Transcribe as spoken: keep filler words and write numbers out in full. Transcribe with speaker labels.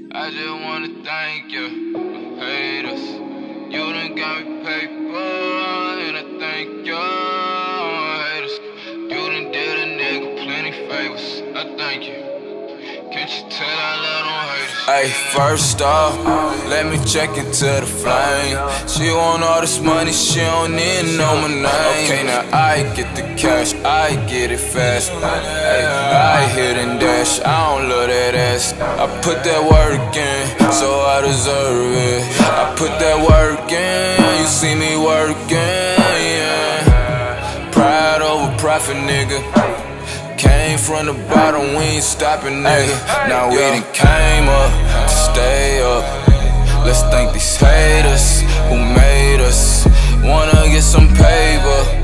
Speaker 1: I just wanna thank you, haters. You done got me paper, and I thank you, haters. You done did a nigga plenty favors, I thank you. Can't you tell I love them haters?
Speaker 2: Ay, first off, let me check into the flame. She want all this money, she don't need know my name. Okay, now I get the cash, I get it fast. Ay, I hit and dash, I don't love that ass. I put that work in, so I deserve it. I put that work in, you see me working, yeah. Pride over profit, nigga. Came from the bottom, we ain't stopping, nigga. Now we done came up to stay up. Let's thank these haters who made us wanna get some paper.